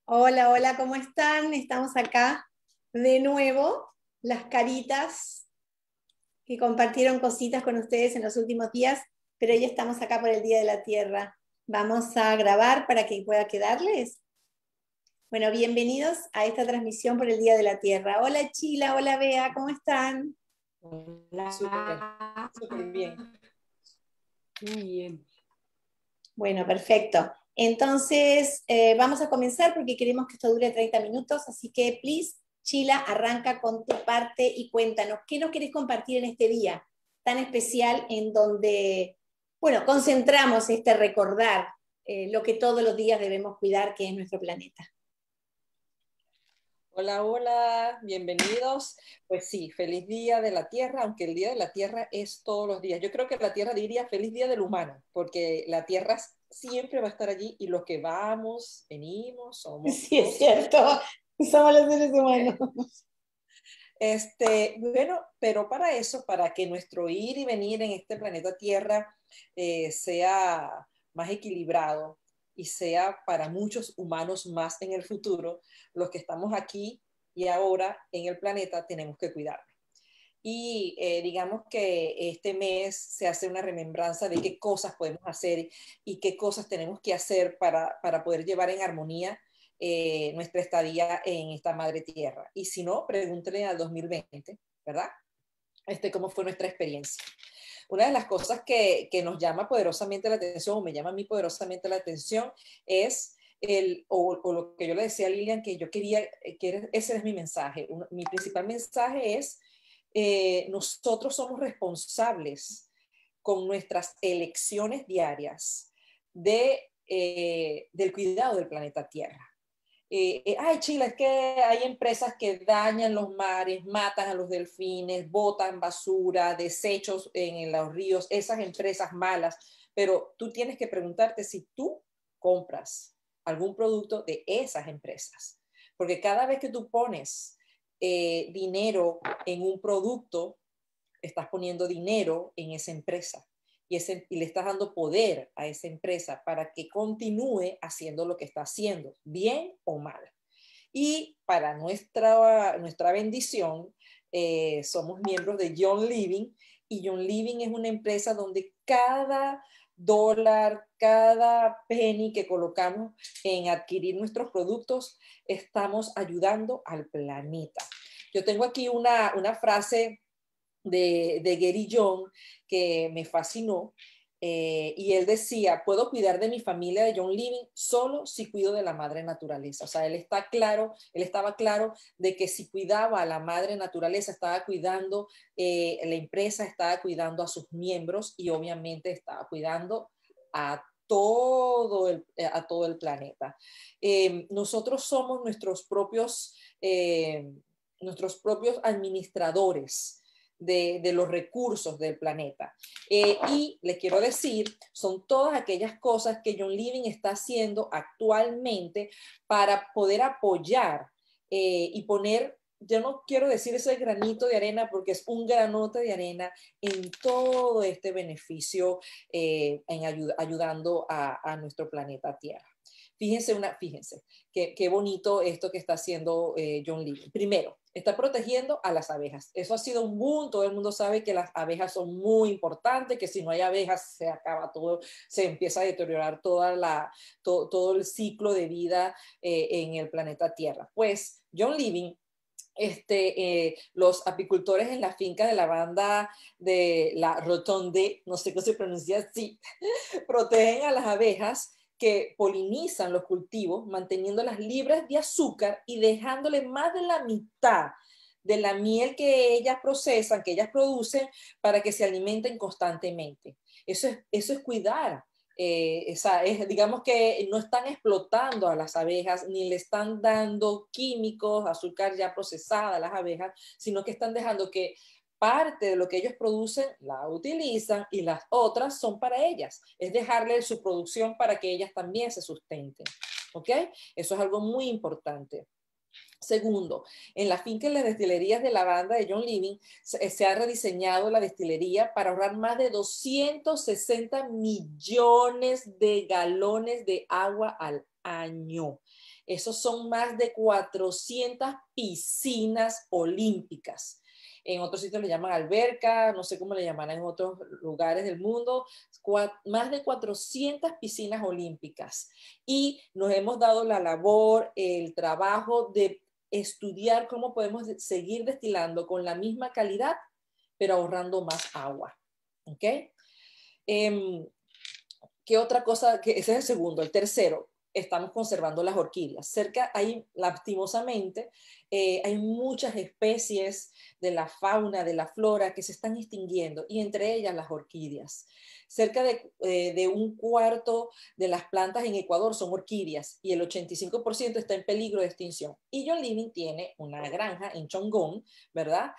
Hola, hola, ¿cómo están? Estamos acá de nuevo, las caritas que compartieron cositas con ustedes en los últimos días, pero hoy estamos acá por el Día de la Tierra. Vamos a grabar para que pueda quedarles. Bueno, bienvenidos a esta transmisión por el Día de la Tierra. Hola Chila, hola Bea, ¿cómo están? Súper, Hola. súper bien. Muy bien. Bueno, perfecto. Entonces, vamos a comenzar porque queremos que esto dure 30 minutos, así que, please, Chila, arranca con tu parte y cuéntanos, ¿qué nos querés compartir en este día tan especial en donde, bueno, concentramos este recordar lo que todos los días debemos cuidar, que es nuestro planeta? Hola, hola, bienvenidos. Pues sí, feliz Día de la Tierra, aunque el Día de la Tierra es todos los días. Yo creo que la Tierra diría feliz Día del Humano, porque la Tierra siempre va a estar allí y los que vamos, venimos, somos Sí, es nosotros. cierto, somos los seres humanos. Bueno, pero para eso, para que nuestro ir y venir en este planeta Tierra sea más equilibrado y sea para muchos humanos más en el futuro, los que estamos aquí y ahora en el planeta tenemos que cuidarlo. Y digamos que este mes se hace una remembranza de qué cosas podemos hacer y qué cosas tenemos que hacer para poder llevar en armonía nuestra estadía en esta madre tierra. Y si no, pregúntele al 2020, ¿verdad? Cómo fue nuestra experiencia. Una de las cosas que nos llama poderosamente la atención, o me llama a mí poderosamente la atención, es o lo que yo le decía a Lilian, que yo quería, ese es mi mensaje. Mi principal mensaje es, nosotros somos responsables con nuestras elecciones diarias del cuidado del planeta Tierra. Ay, Chile, es que hay empresas que dañan los mares, matan a los delfines, botan basura, desechos en los ríos, esas empresas malas, pero tú tienes que preguntarte si tú compras algún producto de esas empresas, porque cada vez que tú pones dinero en un producto, estás poniendo dinero en esa empresa y le estás dando poder a esa empresa para que continúe haciendo lo que está haciendo, bien o mal. Y para nuestra bendición, somos miembros de John Living, y John Living es una empresa donde cada dólar, cada penny que colocamos en adquirir nuestros productos, estamos ayudando al planeta. Yo tengo aquí una frase de Gary John que me fascinó, y él decía: puedo cuidar de mi familia de John Living solo si cuido de la madre naturaleza. O sea, él estaba claro de que si cuidaba a la madre naturaleza, estaba cuidando la empresa, estaba cuidando a sus miembros y obviamente estaba cuidando a todo el planeta. Nosotros somos nuestros propios administradores de los recursos del planeta. Y les quiero decir, son todas aquellas cosas que John Living está haciendo actualmente para poder apoyar y poner, yo no quiero decir ese granito de arena porque es un granote de arena en todo este beneficio, ayudando a nuestro planeta Tierra. Fíjense qué bonito esto que está haciendo John Living. Primero, está protegiendo a las abejas. Eso ha sido un boom. Todo el mundo sabe que las abejas son muy importantes, que si no hay abejas se acaba todo, se empieza a deteriorar todo el ciclo de vida en el planeta Tierra. Pues John Living, los apicultores en la finca de la banda de la Rotonde, no sé cómo se pronuncia así, protegen a las abejas que polinizan los cultivos, manteniéndolas libres de azúcar y dejándole más de la mitad de la miel que ellas procesan, que ellas producen, para que se alimenten constantemente. Eso es cuidar. Digamos que no están explotando a las abejas, ni le están dando químicos, azúcar ya procesada a las abejas, sino que están dejando que parte de lo que ellos producen la utilizan y las otras son para ellas. Es dejarle su producción para que ellas también se sustenten. ¿Ok? Eso es algo muy importante. Segundo, en la finca y las destilerías de la banda de John Living se ha rediseñado la destilería para ahorrar más de 260 millones de galones de agua al año. Esos son más de 400 piscinas olímpicas. En otros sitios le llaman alberca, no sé cómo le llaman en otros lugares del mundo, más de 400 piscinas olímpicas. Y nos hemos dado la labor, el trabajo de estudiar cómo podemos seguir destilando con la misma calidad, pero ahorrando más agua. ¿Ok? ¿Qué otra cosa? Ese es el segundo. El tercero, estamos conservando las orquídeas. Cerca, lastimosamente, hay muchas especies de la fauna, de la flora que se están extinguiendo, y entre ellas las orquídeas. Cerca de un cuarto de las plantas en Ecuador son orquídeas y el 85% está en peligro de extinción. Y John Living tiene una granja en Chongón, ¿verdad?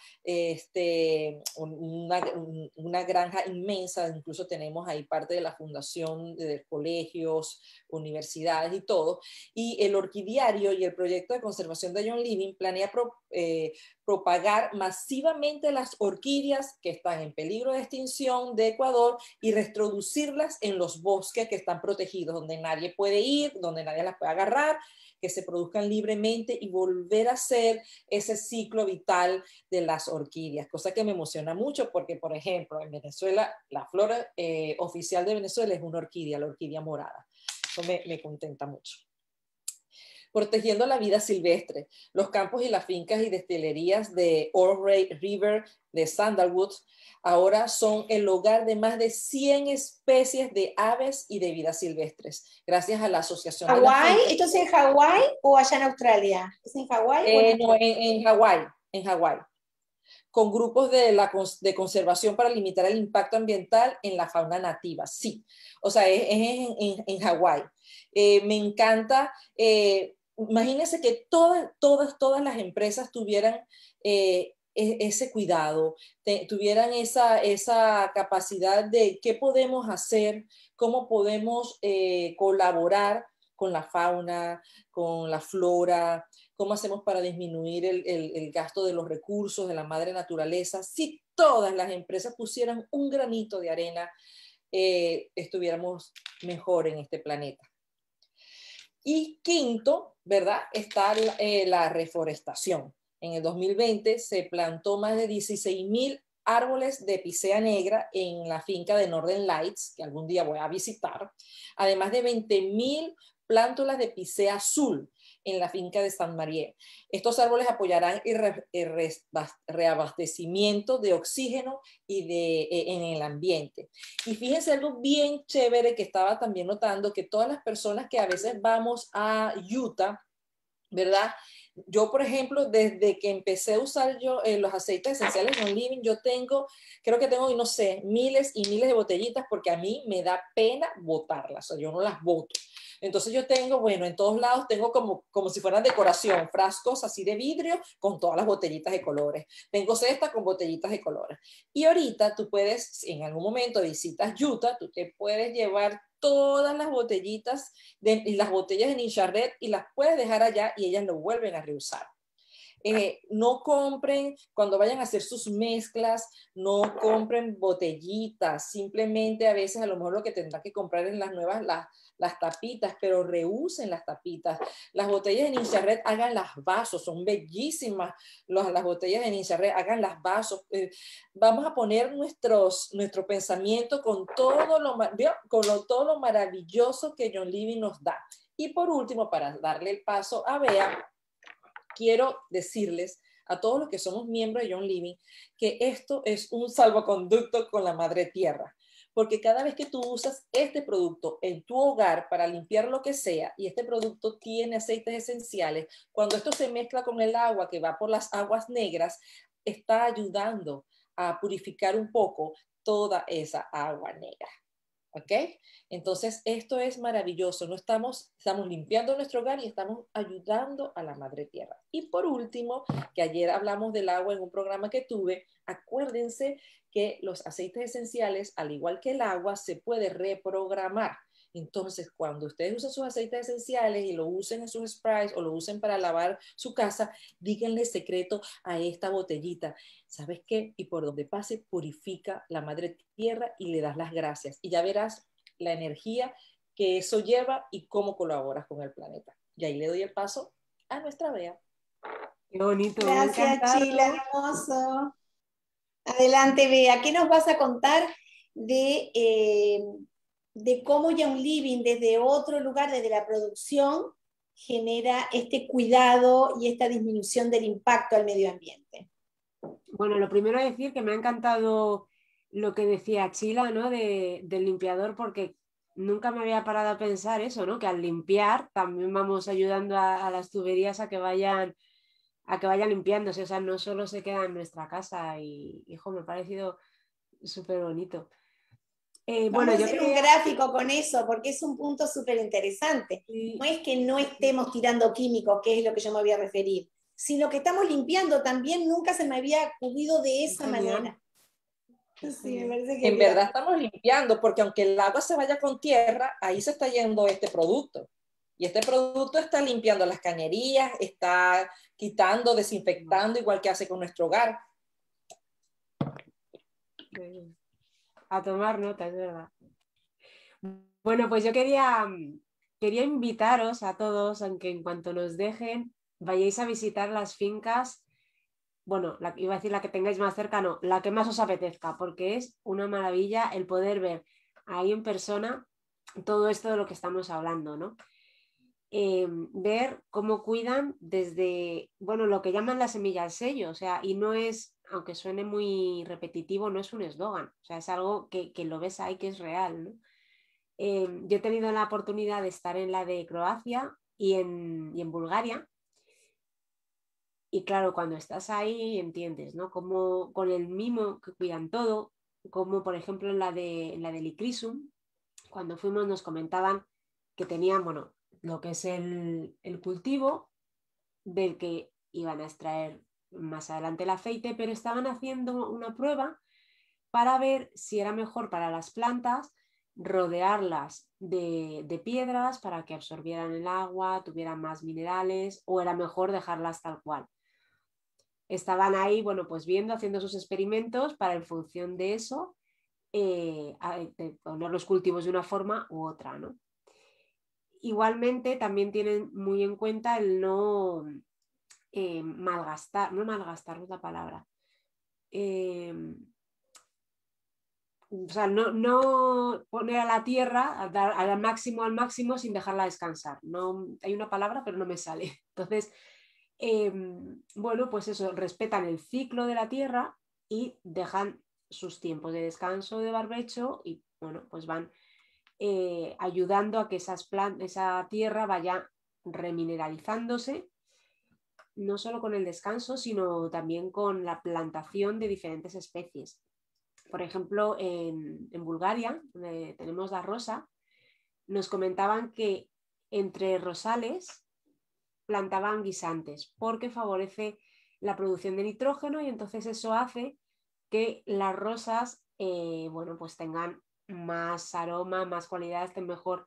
Una granja inmensa, incluso tenemos ahí parte de la fundación de colegios, universidades y todo. Y el orquidiario y el proyecto de conservación de John Living planea propagar masivamente las orquídeas que están en peligro de extinción de Ecuador y reintroducirlas en los bosques que están protegidos, donde nadie puede ir, donde nadie las puede agarrar, que se produzcan libremente y volver a hacer ese ciclo vital de las orquídeas, cosa que me emociona mucho porque, por ejemplo, en Venezuela, la flora oficial de Venezuela es una orquídea, la orquídea morada. Eso me contenta mucho. Protegiendo la vida silvestre. Los campos y las fincas y destilerías de Ouray River, de Sandalwood, ahora son el hogar de más de 100 especies de aves y de vidas silvestres, gracias a la Asociación de las ¿Hawái? Fincas. ¿Esto es en Hawái o allá en Australia? ¿Es en Hawái o en No, en Hawái, en Hawái, con grupos de conservación para limitar el impacto ambiental en la fauna nativa. Sí, o sea, es en Hawái. Me encanta. Imagínense que todas las empresas tuvieran ese cuidado, tuvieran esa capacidad de qué podemos hacer, cómo podemos colaborar con la fauna, con la flora, cómo hacemos para disminuir el gasto de los recursos de la madre naturaleza. Si todas las empresas pusieran un granito de arena, estuviéramos mejor en este planeta. Y quinto, ¿verdad? Está la reforestación. En el 2020 se plantó más de 16,000 árboles de picea negra en la finca de Northern Lights, que algún día voy a visitar, además de 20,000 plántulas de picea azul en la finca de San María. Estos árboles apoyarán el reabastecimiento de oxígeno en el ambiente. Y fíjense algo bien chévere que estaba también notando, que todas las personas que a veces vamos a Utah, ¿verdad? Yo, por ejemplo, desde que empecé a usar los aceites esenciales John Living, creo que tengo, no sé, miles y miles de botellitas porque a mí me da pena botarlas, o sea, yo no las boto. Entonces yo tengo, bueno, en todos lados tengo como si fueran decoración, frascos así de vidrio con todas las botellitas de colores. Tengo cestas con botellitas de colores. Y ahorita tú puedes, en algún momento visitas Utah, tú te puedes llevar todas las botellitas y las botellas de Ninja Red y las puedes dejar allá y ellas lo vuelven a reusar. No compren, cuando vayan a hacer sus mezclas, no compren botellitas, simplemente a veces a lo mejor lo que tendrán que comprar es las nuevas, las tapitas, pero reusen las tapitas. Las botellas de Ninja Red, hagan las vasos, son bellísimas las botellas de Ninja Red, hagan las vasos. Vamos a poner nuestro pensamiento con todo todo lo maravilloso que John Living nos da. Y por último, para darle el paso a Bea, quiero decirles a todos los que somos miembros de John Living que esto es un salvoconducto con la madre tierra, porque cada vez que tú usas este producto en tu hogar para limpiar lo que sea, y este producto tiene aceites esenciales, cuando esto se mezcla con el agua que va por las aguas negras, está ayudando a purificar un poco toda esa agua negra. ¿Ok? Entonces, esto es maravilloso. No estamos limpiando nuestro hogar y estamos ayudando a la madre tierra. Y por último, que ayer hablamos del agua en un programa que tuve, acuérdense que los aceites esenciales, al igual que el agua, se puede reprogramar. Entonces, cuando ustedes usan sus aceites esenciales y lo usen en sus sprays o lo usen para lavar su casa, díganle secreto a esta botellita. ¿Sabes qué? Y por donde pase, purifica la madre tierra y le das las gracias. Y ya verás la energía que eso lleva y cómo colaboras con el planeta. Y ahí le doy el paso a nuestra Bea. Qué bonito, me ha Gracias, encantado. Chila, hermoso. Adelante, Bea. ¿Qué nos vas a contar de cómo ya un living desde otro lugar, desde la producción, genera este cuidado y esta disminución del impacto al medio ambiente? Bueno, lo primero es decir que me ha encantado lo que decía Chila, ¿no? Del limpiador, porque nunca me había parado a pensar eso, ¿no? Que al limpiar también vamos ayudando a las tuberías a que vayan limpiándose, o sea, no solo se queda en nuestra casa y, hijo, me ha parecido súper bonito. Vamos Bueno, a yo hacer un quería... gráfico con eso, porque es un punto súper interesante. No es que no estemos tirando químicos, que es lo que yo me voy a referir, sino que estamos limpiando también, nunca se me había ocurrido de esa Genial. manera. Sí, me Genial. parece En genial. verdad estamos limpiando, porque aunque el agua se vaya con tierra, ahí se está yendo este producto. Y este producto está limpiando las cañerías, está quitando, desinfectando, igual que hace con nuestro hogar. A tomar nota, es verdad. Bueno, pues yo quería invitaros a todos, aunque en cuanto nos dejen, vayáis a visitar las fincas. Bueno, iba a decir la que tengáis más cerca, no, la que más os apetezca, porque es una maravilla el poder ver ahí en persona todo esto de lo que estamos hablando, ¿no? Ver cómo cuidan desde, bueno, lo que llaman la semilla al sello, o sea, y no es, aunque suene muy repetitivo, no es un eslogan, o sea, es algo que lo ves ahí que es real, ¿no? Yo he tenido la oportunidad de estar en la de Croacia y en Bulgaria. Y claro, cuando estás ahí entiendes, ¿no? Como con el mimo que cuidan todo, como por ejemplo en la de Licrisum, cuando fuimos nos comentaban que tenían, bueno, lo que es el cultivo del que iban a extraer más adelante el aceite, pero estaban haciendo una prueba para ver si era mejor para las plantas rodearlas de piedras para que absorbieran el agua, tuvieran más minerales, o era mejor dejarlas tal cual. Estaban ahí, bueno, pues viendo, haciendo sus experimentos para en función de eso de poner los cultivos de una forma u otra, ¿no? Igualmente también tienen muy en cuenta el no malgastar, no malgastar no es la palabra. O sea, no poner a la tierra al máximo sin dejarla descansar. No, hay una palabra, pero no me sale. Entonces, bueno, pues eso, respetan el ciclo de la tierra y dejan sus tiempos de descanso, de barbecho y, bueno, pues van ayudando a que esa tierra vaya remineralizándose, no solo con el descanso, sino también con la plantación de diferentes especies. Por ejemplo, en Bulgaria, donde tenemos la rosa, nos comentaban que entre rosales plantaban guisantes porque favorece la producción de nitrógeno y entonces eso hace que las rosas bueno, pues tengan más aroma, más cualidad, estén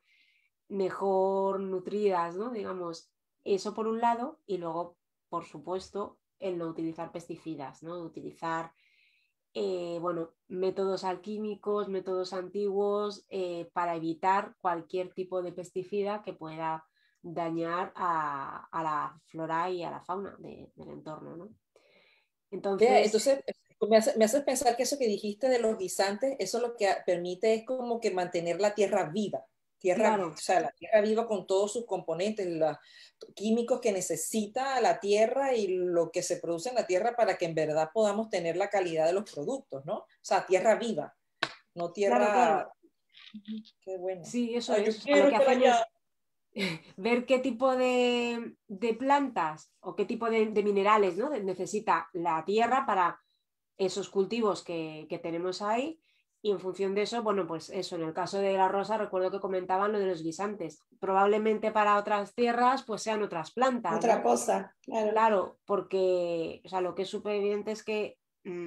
mejor nutridas, ¿no? Digamos, eso por un lado, y luego, por supuesto, el no utilizar pesticidas, ¿no? Utilizar bueno, métodos alquímicos, métodos antiguos para evitar cualquier tipo de pesticida que pueda dañar a la flora y a la fauna del entorno, ¿no? Entonces, Entonces, me haces pensar que eso que dijiste de los guisantes, eso lo que permite es como que mantener la tierra viva, claro, o sea, la tierra viva con todos sus componentes, los químicos que necesita la tierra y lo que se produce en la tierra para que en verdad podamos tener la calidad de los productos, ¿no? O sea, tierra viva, no claro, tierra... claro, Qué bueno. sí, eso Ay, yo es. O sea, lo quiero que estar hacen allá. es ver qué tipo de plantas o qué tipo de minerales, ¿no? necesita la tierra para esos cultivos que tenemos ahí, y en función de eso, bueno, pues eso, en el caso de la rosa recuerdo que comentaban lo de los guisantes. Probablemente para otras tierras pues sean otras plantas, Otra ¿no? cosa, claro. Claro, porque o sea, lo que es súper evidente es que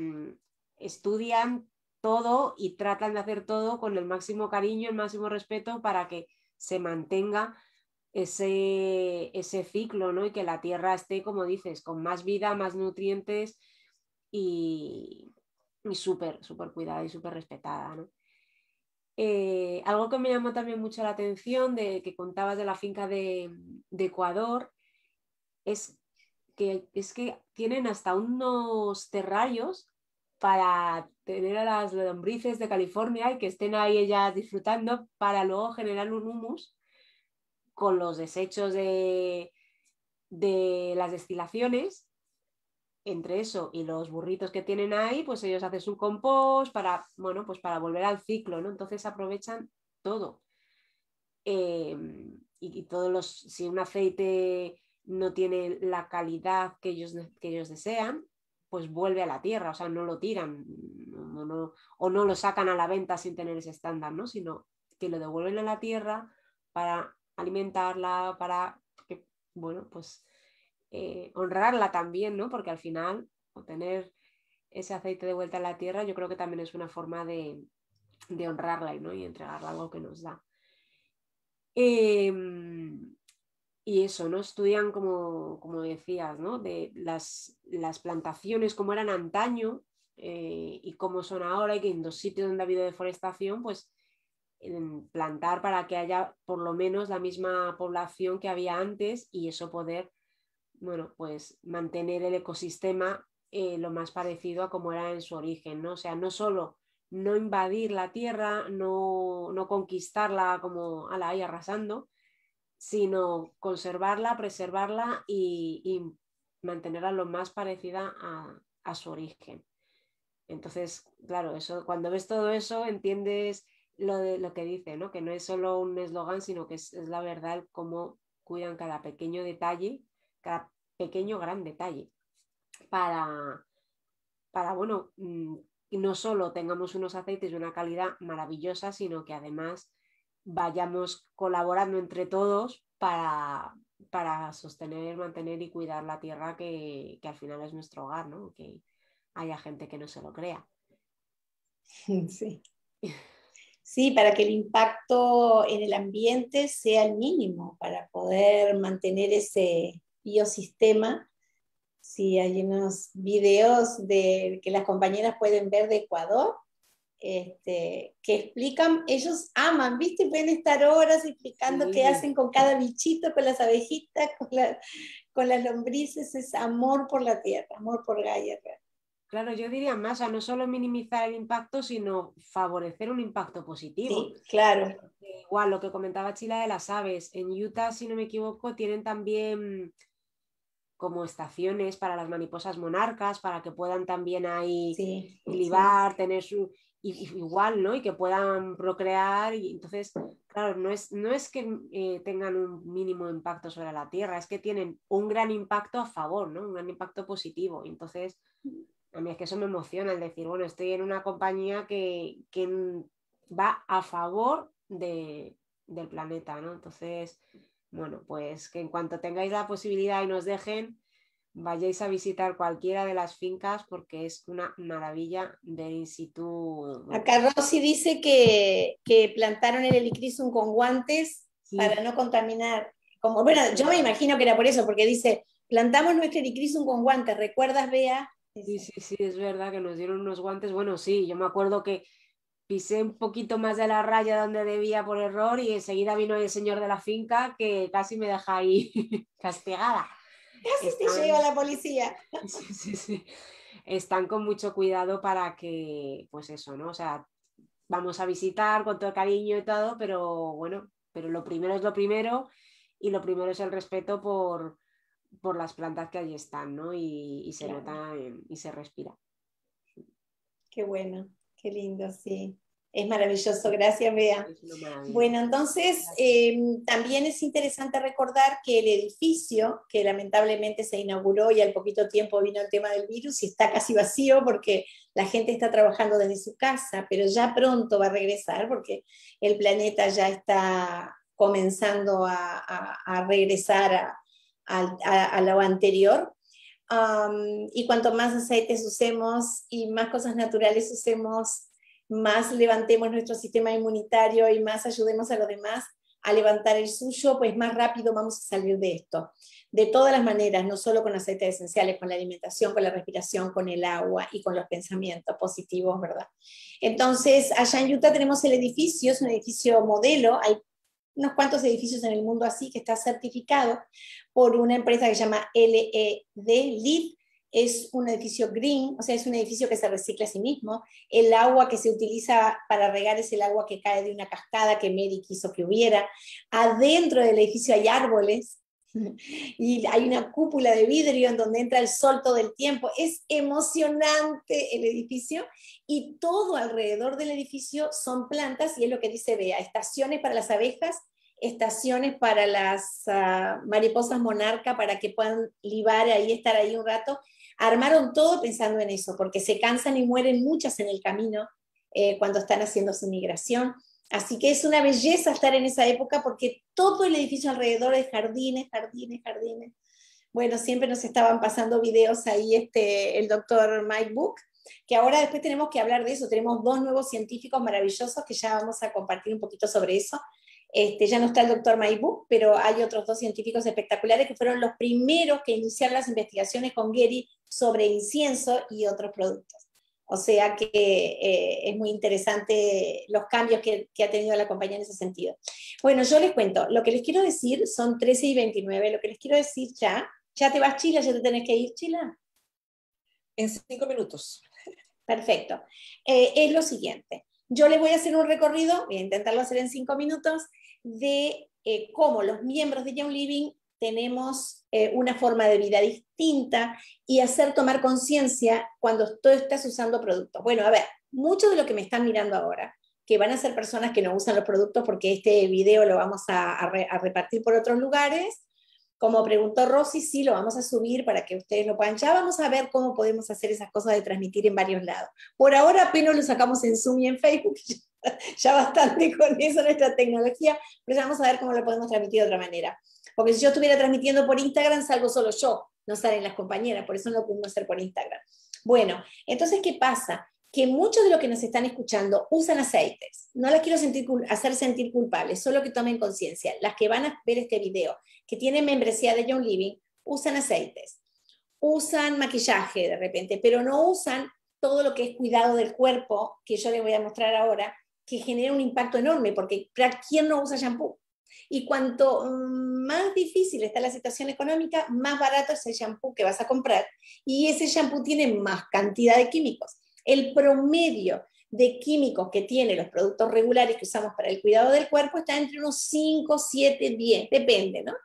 estudian todo y tratan de hacer todo con el máximo cariño, el máximo respeto para que se mantenga ese ciclo, ¿no? Y que la tierra esté, como dices, con más vida, más nutrientes y súper, súper cuidada y súper respetada, ¿no? Algo que me llamó también mucho la atención de que contabas de la finca de Ecuador es que tienen hasta unos terrarios para tener a las lombrices de California y que estén ahí ellas disfrutando para luego generar un humus con los desechos de las destilaciones. Entre eso y los burritos que tienen ahí, pues ellos hacen su compost para, bueno, pues para volver al ciclo, ¿no? Entonces aprovechan todo. Y todos los, si un aceite no tiene la calidad que ellos desean, pues vuelve a la tierra, o sea, no lo tiran o no lo sacan a la venta sin tener ese estándar, ¿no? Sino que lo devuelven a la tierra para alimentarla, para que, bueno, pues honrarla también, ¿no? Porque al final, obtener ese aceite de vuelta a la tierra, yo creo que también es una forma de honrarla, ¿no? Y entregarle algo que nos da. Y eso, ¿no? Estudian, como decías, ¿no? De las plantaciones, como eran antaño y cómo son ahora, y que en 2 sitios donde ha habido deforestación, pues plantar para que haya por lo menos la misma población que había antes y eso poder, bueno, pues mantener el ecosistema lo más parecido a como era en su origen, ¿no? O sea, no solo no invadir la tierra, no conquistarla como ahí arrasando, sino conservarla, preservarla y mantenerla lo más parecida a su origen. Entonces, claro, eso, cuando ves todo eso, entiendes lo que dice, ¿no? Que no es solo un eslogan, sino que es la verdad cómo cuidan cada pequeño detalle, cada pequeño gran detalle, para bueno, no solo tengamos unos aceites de una calidad maravillosa, sino que además vayamos colaborando entre todos para sostener, mantener y cuidar la tierra que al final es nuestro hogar, ¿no? Que haya gente que no se lo crea. Sí. Sí, para que el impacto en el ambiente sea el mínimo, para poder mantener ese biosistema. Sí, hay unos videos que las compañeras pueden ver de Ecuador, que explican, ellos aman, ¿viste? Pueden estar horas explicando Sí. qué hacen con cada bichito, con las abejitas, con las lombrices, es amor por la tierra, amor por Gaia. Claro, yo diría más a no solo minimizar el impacto, sino favorecer un impacto positivo. Sí, claro. Igual lo que comentaba Chila de las aves, en Utah, si no me equivoco, tienen también como estaciones para las mariposas monarcas, para que puedan también ahí sí, libar, tener su... igual, ¿no? Y que puedan procrear. Y entonces, claro, no es que tengan un mínimo impacto sobre la Tierra, es que tienen un gran impacto a favor, ¿no? Un gran impacto positivo. Y entonces, a mí es que eso me emociona, el decir, bueno, estoy en una compañía que va a favor del planeta, ¿no? Entonces, bueno, pues que en cuanto tengáis la posibilidad y nos dejen, vayáis a visitar cualquiera de las fincas porque es una maravilla ver in situ. Bueno, acá Rosy dice que plantaron el helicrisum con guantes sí, para no contaminar. Como, bueno, yo me imagino que era por eso, porque dice, plantamos nuestro helicrisum con guantes, ¿recuerdas, Bea? sí, es verdad que nos dieron unos guantes. Bueno, sí, yo me acuerdo que pisé un poquito más de la raya donde debía por error y enseguida vino el señor de la finca que casi me deja ahí castigada. Casi te lleva la policía. Sí. Están con mucho cuidado para que, pues eso, ¿no? O sea, vamos a visitar con todo el cariño y todo, pero bueno, pero lo primero es lo primero y lo primero es el respeto por las plantas que allí están, ¿no? Y se Claro. nota y se respira. Qué bueno, qué lindo, sí. Es maravilloso, gracias, Bea. Es una maravilla. Bueno, entonces también es interesante recordar que el edificio, que lamentablemente se inauguró y al poquito tiempo vino el tema del virus y está casi vacío porque la gente está trabajando desde su casa, pero ya pronto va a regresar porque el planeta ya está comenzando a regresar a lo anterior. Y cuanto más aceites usemos y más cosas naturales usemos, más levantemos nuestro sistema inmunitario y más ayudemos a los demás a levantar el suyo, pues más rápido vamos a salir de esto. de todas las maneras, no solo con aceites esenciales, con la alimentación, con la respiración, con el agua y con los pensamientos positivos, ¿verdad? Entonces, allá en Utah tenemos el edificio, es un edificio modelo, hay unos cuantos edificios en el mundo así, que está certificado por una empresa que se llama LED, LEED. Es un edificio green, o sea, es un edificio que se recicla a sí mismo. El agua que se utiliza para regar es el agua que cae de una cascada que Mary quiso que hubiera. Adentro del edificio hay árboles y hay una cúpula de vidrio en donde entra el sol todo el tiempo. Es emocionante el edificio y todo alrededor del edificio son plantas, y es lo que dice Bea: estaciones para las abejas, estaciones para las mariposas monarca, para que puedan libar ahí, estar ahí un rato. Armaron todo pensando en eso, porque se cansan y mueren muchas en el camino cuando están haciendo su migración. Así que es una belleza estar en esa época, porque todo el edificio alrededor es jardines, jardines, jardines. Bueno, siempre nos estaban pasando videos ahí el doctor Mike Book, que ahora después tenemos que hablar de eso. Tenemos 2 nuevos científicos maravillosos que ya vamos a compartir un poquito sobre eso. Ya no está el doctor Mike Book, pero hay otros 2 científicos espectaculares que fueron los primeros que iniciaron las investigaciones con Gary sobre incienso y otros productos. O sea que es muy interesante los cambios que ha tenido la compañía en ese sentido. Bueno, yo les cuento, lo que les quiero decir son 13:29, lo que les quiero decir ya te vas, Chila, ya te tenés que ir, Chila. En 5 minutos. Perfecto. Es lo siguiente, yo les voy a hacer un recorrido, voy a intentarlo hacer en 5 minutos, de cómo los miembros de Young Living tenemos una forma de vida distinta y hacer tomar conciencia cuando tú estás usando productos. Bueno, a ver, muchos de los que me están mirando ahora, que van a ser personas que no usan los productos, porque este video lo vamos a repartir por otros lugares, como preguntó Rosy, sí, lo vamos a subir para que ustedes lo puedan. Ya vamos a ver cómo podemos hacer esas cosas de transmitir en varios lados. Por ahora apenas lo sacamos en Zoom y en Facebook, ya bastante con eso nuestra tecnología, pero ya vamos a ver cómo lo podemos transmitir de otra manera. Porque si yo estuviera transmitiendo por Instagram, salgo solo yo, no salen las compañeras, por eso no lo pudimos hacer por Instagram. Bueno, entonces, ¿qué pasa? Que muchos de los que nos están escuchando usan aceites. No las quiero hacer sentir culpables, solo que tomen conciencia. Las que van a ver este video, que tienen membresía de Young Living, usan aceites, usan maquillaje de repente, pero no usan todo lo que es cuidado del cuerpo, que yo les voy a mostrar ahora, que genera un impacto enorme, porque ¿quién no usa shampoo? Y cuanto más difícil está la situación económica, más barato es el shampoo que vas a comprar, y ese shampoo tiene más cantidad de químicos. El promedio de químicos que tienen los productos regulares que usamos para el cuidado del cuerpo está entre unos 5, 7, 10, depende, ¿no?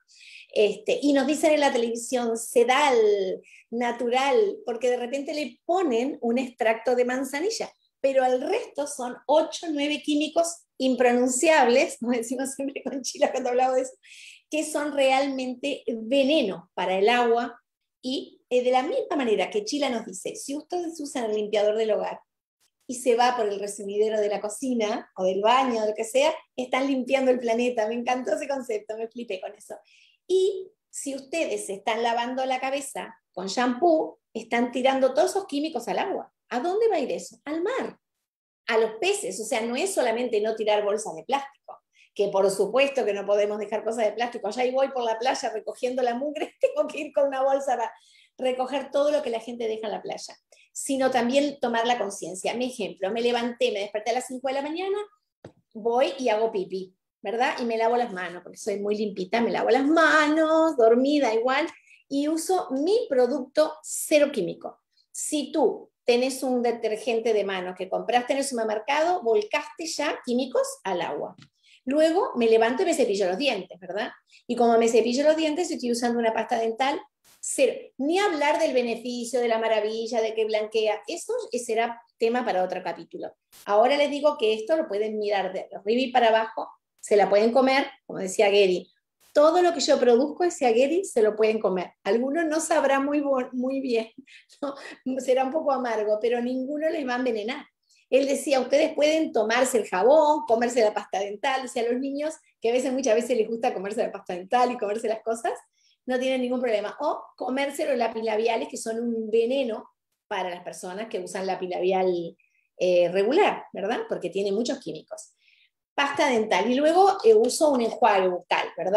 Y nos dicen en la televisión sedal, natural, porque de repente le ponen un extracto de manzanilla, pero al resto son 8, 9 químicos impronunciables, como decimos siempre con Chila cuando hablamos de eso, que son realmente veneno para el agua. Y de la misma manera que Chila nos dice, si ustedes usan el limpiador del hogar y se va por el recibidero de la cocina o del baño o lo que sea, están limpiando el planeta. Me encantó ese concepto, me flipé con eso. Y si ustedes se están lavando la cabeza con shampoo, están tirando todos esos químicos al agua. ¿A dónde va a ir eso? Al mar, a los peces. O sea, no es solamente no tirar bolsas de plástico, que por supuesto que no podemos dejar cosas de plástico. Allá voy por la playa recogiendo la mugre, tengo que ir con una bolsa para recoger todo lo que la gente deja en la playa, sino también tomar la conciencia. Mi ejemplo, me levanté, me desperté a las 5 de la mañana, voy y hago pipí, ¿verdad? Y me lavo las manos, porque soy muy limpita, me lavo las manos, dormida igual, y uso mi producto cero químico. Si tú tenés un detergente de manos que compraste en el supermercado, volcaste ya químicos al agua. Luego me levanto y me cepillo los dientes, ¿verdad? Y como me cepillo los dientes, estoy usando una pasta dental cero. Ni hablar del beneficio, de la maravilla, de que blanquea. Eso será tema para otro capítulo. Ahora les digo que esto lo pueden mirar de arriba y para abajo, se la pueden comer, como decía Gary. Todo lo que yo produzco, decía Gary, se lo pueden comer. Algunos no sabrán muy bien, ¿no? Será un poco amargo, pero ninguno les va a envenenar. Él decía, ustedes pueden tomarse el jabón, comerse la pasta dental, o sea, a los niños que muchas veces les gusta comerse la pasta dental y comerse las cosas, no tienen ningún problema. O comerse los lápiz labiales, que son un veneno para las personas que usan lápiz labial regular, ¿verdad? Porque tiene muchos químicos. Pasta dental. Y luego uso un enjuague bucal, ¿verdad?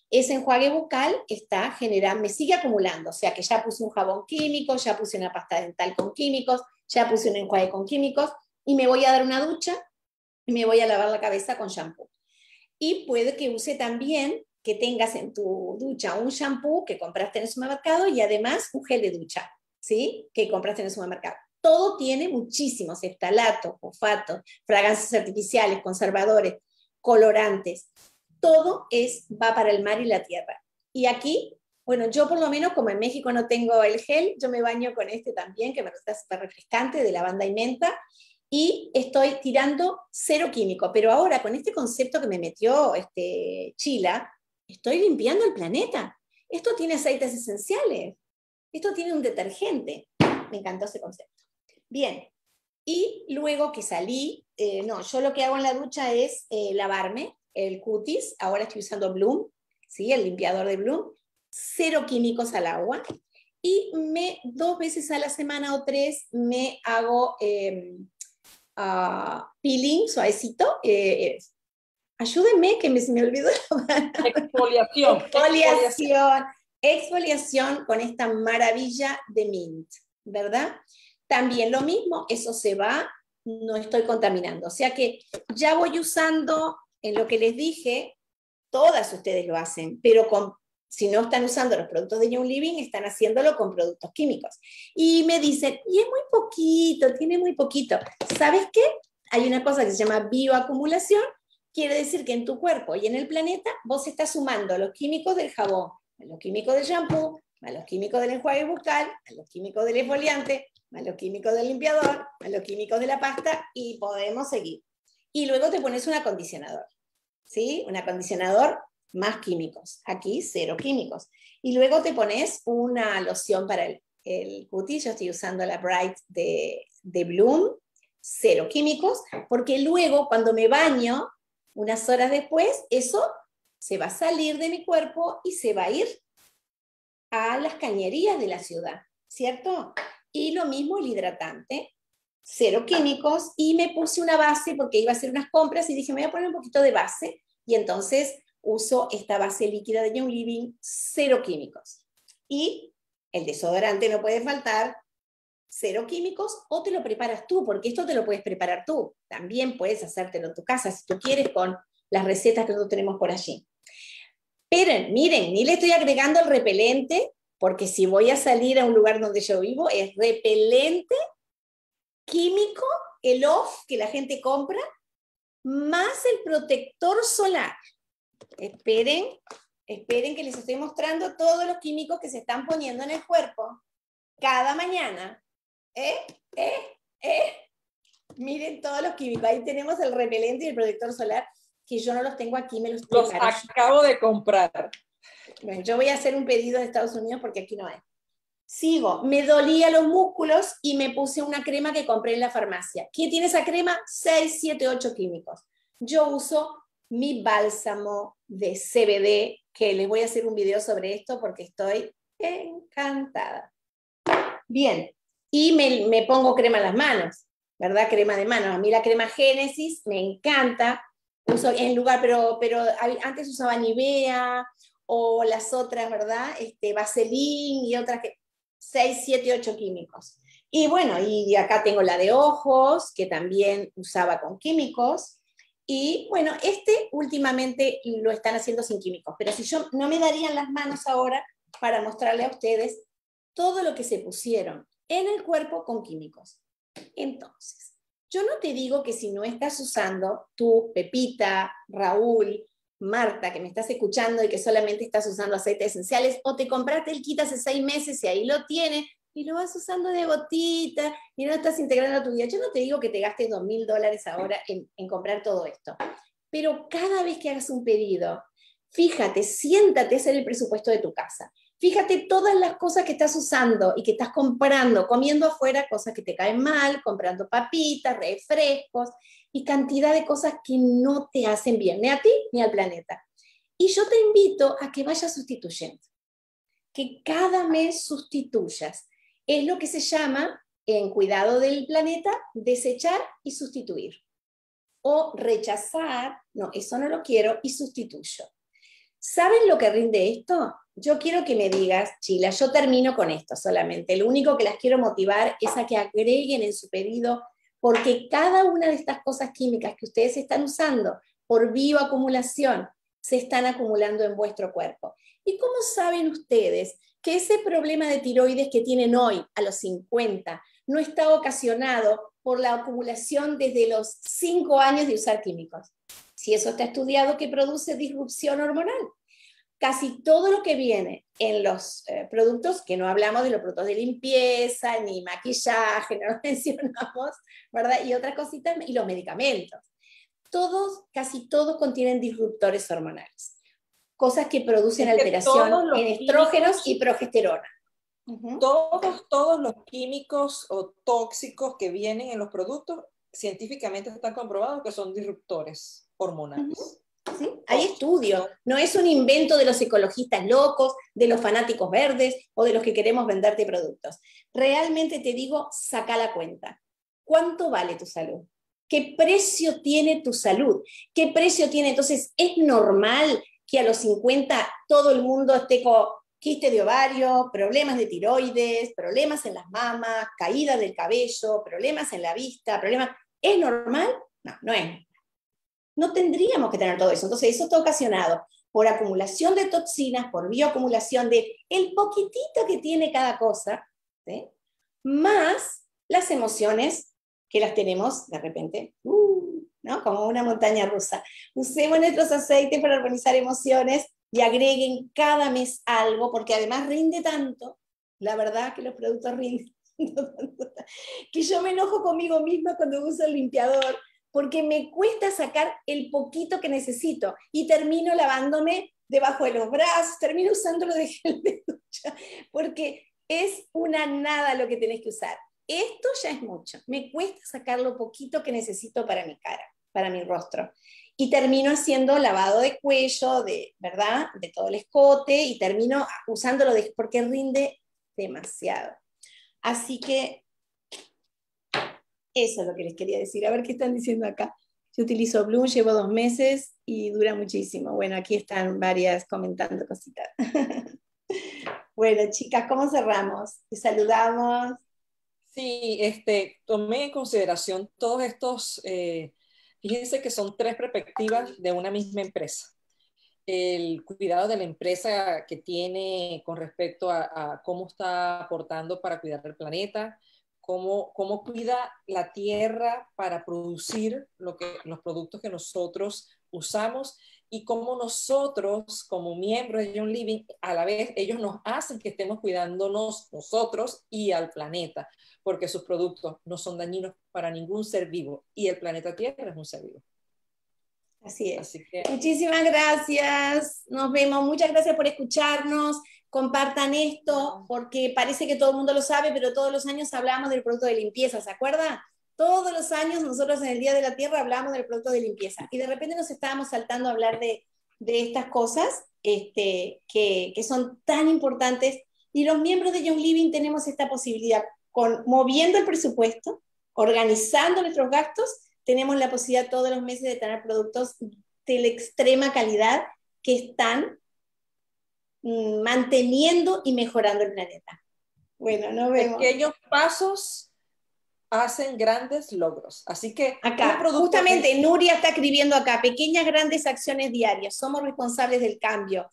ese enjuague bucal está generando, me sigue acumulando, o sea que ya puse un jabón químico, ya puse una pasta dental con químicos, ya puse un enjuague con químicos, y me voy a dar una ducha y me voy a lavar la cabeza con shampoo. Y puede que use también, que tengas en tu ducha un shampoo que compraste en el supermercado y además un gel de ducha, ¿sí? Que compraste en el supermercado. Todo tiene muchísimos eftalatos, fosfatos, fragancias artificiales, conservadores, colorantes. Todo va para el mar y la tierra. Y aquí, bueno, yo por lo menos, como en México no tengo el gel, yo me baño con este también, que me resulta súper refrescante, de lavanda y menta, y estoy tirando 0 químico. Pero ahora, con este concepto que me metió Chila, estoy limpiando el planeta. Esto tiene aceites esenciales, esto tiene un detergente. Me encantó ese concepto. Bien, y luego que salí, yo lo que hago en la ducha es lavarme el cutis. Ahora estoy usando Bloom, ¿sí? El limpiador de Bloom, 0 químicos al agua, y 2 veces a la semana o 3 me hago peeling suavecito. Ayúdenme que se me olvidó la palabra. Exfoliación con esta maravilla de mint, ¿verdad? También lo mismo, eso se va, no estoy contaminando. O sea que ya voy usando, en lo que les dije, todas ustedes lo hacen, pero si no están usando los productos de Young Living, están haciéndolo con productos químicos. Y me dicen, y es muy poquito, tiene muy poquito. ¿Sabes qué? Hay una cosa que se llama bioacumulación, quiere decir que en tu cuerpo y en el planeta vos estás sumando los químicos del jabón, a los químicos del shampoo, a los químicos del enjuague bucal, a los químicos del exfoliante, a los químicos del limpiador, a los químicos de la pasta, y podemos seguir. Y luego te pones un acondicionador, ¿sí? Un acondicionador más químicos. Aquí 0 químicos. Y luego te pones una loción para el cutis. Yo estoy usando la Bright de Bloom, 0 químicos, porque luego cuando me baño, unas horas después, eso se va a salir de mi cuerpo y se va a ir a las cañerías de la ciudad, ¿cierto? Y lo mismo el hidratante, 0 químicos, y me puse una base porque iba a hacer unas compras y dije, me voy a poner un poquito de base, y entonces uso esta base líquida de Young Living, 0 químicos. Y el desodorante no puede faltar, 0 químicos, o te lo preparas tú, porque esto te lo puedes preparar tú. También puedes hacértelo en tu casa, si tú quieres, con las recetas que nosotros tenemos por allí. Pero miren, ni le estoy agregando el repelente, porque si voy a salir a un lugar donde yo vivo, es repelente químico, el off que la gente compra, más el protector solar. Esperen que les estoy mostrando todos los químicos que se están poniendo en el cuerpo cada mañana. Miren todos los químicos. Ahí tenemos el repelente y el protector solar, que yo no los tengo aquí, me los acabo de comprar. Bueno, yo voy a hacer un pedido de Estados Unidos porque aquí no hay. Sigo, me dolía los músculos y me puse una crema que compré en la farmacia. ¿Qué tiene esa crema? 6, 7, 8 químicos. Yo uso mi bálsamo de CBD, que les voy a hacer un video sobre esto porque estoy encantada. Bien, y me pongo crema en las manos, ¿verdad? Crema de manos. A mí la crema Génesis me encanta. Uso en lugar, pero antes usaba Nivea o las otras, ¿verdad? Vaseline y otras que 6, 7, 8 químicos. Y bueno, y acá tengo la de ojos, que también usaba con químicos. Y bueno, últimamente lo están haciendo sin químicos, pero si yo no me darían las manos ahora para mostrarle a ustedes todo lo que se pusieron en el cuerpo con químicos. Entonces, yo no te digo que si no estás usando, tú, Pepita, Raúl, Marta, que me estás escuchando y que solamente estás usando aceites esenciales, o te compraste el kit hace 6 meses y ahí lo tienes, y lo vas usando de gotita, y no lo estás integrando a tu vida. Yo no te digo que te gastes $2.000 ahora en comprar todo esto, pero cada vez que hagas un pedido, fíjate, siéntate a hacer el presupuesto de tu casa. Fíjate todas las cosas que estás usando y que estás comprando, comiendo afuera cosas que te caen mal, comprando papitas, refrescos y cantidad de cosas que no te hacen bien, ni a ti ni al planeta. Y yo te invito a que vayas sustituyendo, que cada mes sustituyas. Es lo que se llama, en cuidado del planeta, desechar y sustituir. O rechazar, no, eso no lo quiero y sustituyo. ¿Saben lo que rinde esto? Yo quiero que me digas, Chila, yo termino con esto solamente. Lo único que las quiero motivar es a que agreguen en su pedido, porque cada una de estas cosas químicas que ustedes están usando por bioacumulación se están acumulando en vuestro cuerpo. ¿Y cómo saben ustedes que ese problema de tiroides que tienen hoy, a los 50, no está ocasionado por la acumulación desde los 5 años de usar químicos? Si eso está estudiado, que produce disrupción hormonal. Casi todo lo que viene en los productos, que no hablamos de los productos de limpieza, ni maquillaje, no lo mencionamos, ¿verdad? Y otras cositas, y los medicamentos. Casi todos contienen disruptores hormonales. Cosas que producen alteración en estrógenos y progesterona. Todos los químicos o tóxicos que vienen en los productos, científicamente están comprobados que son disruptores hormonales. ¿Sí? Hay estudios, no es un invento de los ecologistas locos, de los fanáticos verdes o de los que queremos venderte productos. Realmente te digo, saca la cuenta. ¿Cuánto vale tu salud? ¿Qué precio tiene tu salud? ¿Qué precio tiene? Entonces, ¿es normal que a los 50 todo el mundo esté con quiste de ovario, problemas de tiroides, problemas en las mamas, caída del cabello, problemas en la vista, problemas? ¿Es normal? No, no es. No tendríamos que tener todo eso. Entonces, eso está ocasionado por acumulación de toxinas, por bioacumulación de el poquitito que tiene cada cosa, ¿sí? Más las emociones que las tenemos de repente, ¿no? Como una montaña rusa. Usemos nuestros aceites para organizar emociones y agreguen cada mes algo, porque además rinde tanto, la verdad que los productos rinden, que yo me enojo conmigo misma cuando uso el limpiador, porque me cuesta sacar el poquito que necesito y termino lavándome debajo de los brazos, termino usándolo de gel de ducha, porque es una nada lo que tenés que usar. Esto ya es mucho, me cuesta sacar lo poquito que necesito para mi cara, para mi rostro. Y termino haciendo lavado de cuello, ¿verdad? De todo el escote, y termino usándolo porque rinde demasiado. Así que eso es lo que les quería decir. A ver qué están diciendo acá. Yo utilizo Bloom, llevo 2 meses y dura muchísimo. Bueno, aquí están varias comentando cositas. Bueno, chicas, ¿cómo cerramos? ¿Les saludamos? Sí, tomé en consideración todos estos, fíjense que son 3 perspectivas de una misma empresa. El cuidado de la empresa que tiene con respecto a cómo está aportando para cuidar el planeta, cómo cuida la tierra para producir los productos que nosotros usamos, y cómo nosotros, como miembros de Young Living, a la vez ellos nos hacen que estemos cuidándonos nosotros y al planeta, porque sus productos no son dañinos para ningún ser vivo, y el planeta Tierra es un ser vivo. Así es. Así que, muchísimas gracias. Nos vemos. Muchas gracias por escucharnos. Compartan esto, porque parece que todo el mundo lo sabe, pero todos los años hablamos del producto de limpieza, ¿se acuerdan? Todos los años nosotros en el Día de la Tierra hablamos del producto de limpieza. Y de repente nos estábamos saltando a hablar de estas cosas que son tan importantes. Y los miembros de Young Living tenemos esta posibilidad, moviendo el presupuesto, organizando nuestros gastos, tenemos la posibilidad todos los meses de tener productos de la extrema calidad que están manteniendo y mejorando el planeta. Bueno, nos vemos. Pequeños pasos hacen grandes logros. Así que acá, justamente Nuria está escribiendo acá, pequeñas grandes acciones diarias, somos responsables del cambio.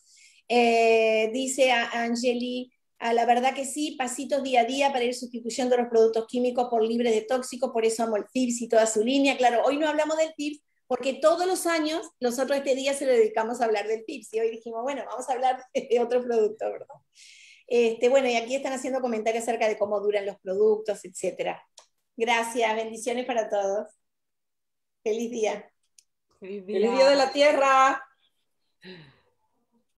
Dice Angeli, la verdad que sí, pasitos día a día para ir sustituyendo los productos químicos por libres de tóxicos, por eso amo el TIPS y toda su línea. Claro, hoy no hablamos del TIPS porque todos los años, nosotros este día se lo dedicamos a hablar del TIPS y hoy dijimos, bueno, vamos a hablar de otro producto, ¿verdad? Bueno, y aquí están haciendo comentarios acerca de cómo duran los productos, etc. Gracias, bendiciones para todos. Feliz día. Feliz día de la Tierra.